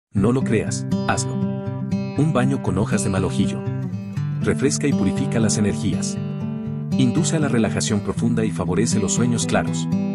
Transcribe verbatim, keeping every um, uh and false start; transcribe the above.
No lo creas, hazlo. Un baño con hojas de malojillo. Refresca y purifica las energías. Induce a la relajación profunda y favorece los sueños claros.